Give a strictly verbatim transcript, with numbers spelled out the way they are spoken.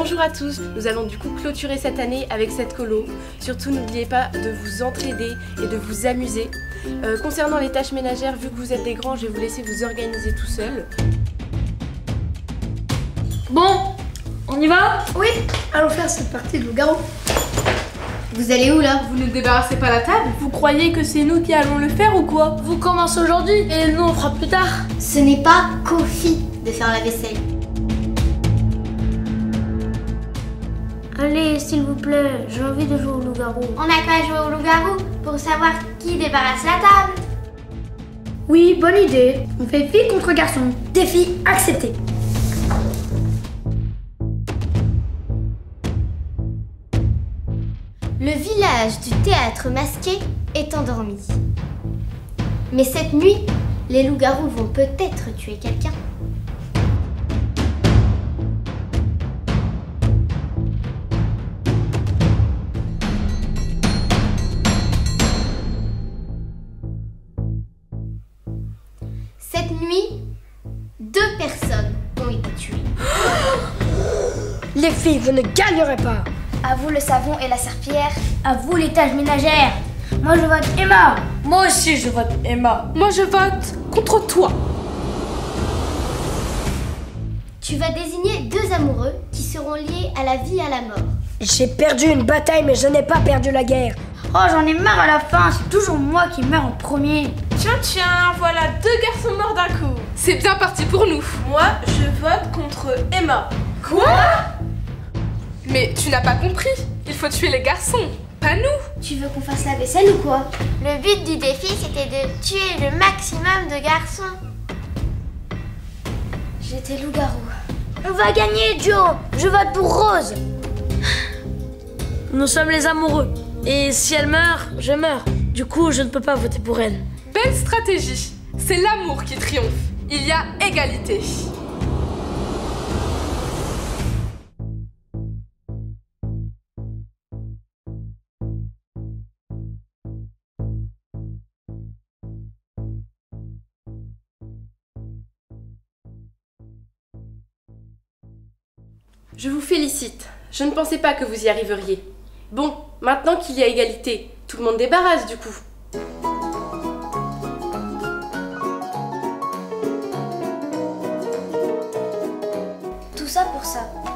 Bonjour à tous, nous allons du coup clôturer cette année avec cette colo. Surtout n'oubliez pas de vous entraider et de vous amuser. Euh, concernant les tâches ménagères, vu que vous êtes des grands, je vais vous laisser vous organiser tout seul. Bon, on y va? Oui, allons faire cette partie de loup-garou. Vous allez où là? Vous ne débarrassez pas la table? Vous croyez que c'est nous qui allons le faire ou quoi? Vous commencez aujourd'hui et nous on fera plus tard. Ce n'est pas Kofi de faire la vaisselle. Allez, s'il vous plaît, j'ai envie de jouer au loup-garou. On n'a qu'à jouer au loup-garou pour savoir qui débarrasse la table. Oui, bonne idée. On fait fille contre garçon. Défi accepté. Le village du théâtre masqué est endormi. Mais cette nuit, les loups-garous vont peut-être tuer quelqu'un. Cette nuit, deux personnes ont été tuées. Les filles, vous ne gagnerez pas. À vous le savon et la serpillière. À vous les tâches ménagères. Moi je vote Emma. Moi aussi je vote Emma. Moi je vote contre toi. Tu vas désigner deux amoureux qui seront liés à la vie et à la mort. J'ai perdu une bataille, mais je n'ai pas perdu la guerre. Oh, j'en ai marre à la fin, c'est toujours moi qui meurs en premier. Tiens, tiens, voilà deux garçons morts d'un coup. C'est bien parti pour nous. Moi, je vote contre Emma. Quoi? Mais tu n'as pas compris. Il faut tuer les garçons, pas nous. Tu veux qu'on fasse la vaisselle ou quoi? Le but du défi, c'était de tuer le maximum de garçons. J'étais loup-garou. On va gagner, Joe. Je vote pour Rose. Nous sommes les amoureux. Et si elle meurt, je meurs. Du coup, je ne peux pas voter pour elle. Belle stratégie. C'est l'amour qui triomphe. Il y a égalité. Je vous félicite. Je ne pensais pas que vous y arriveriez. Bon, maintenant qu'il y a égalité, tout le monde débarrasse du coup. Tout ça pour ça.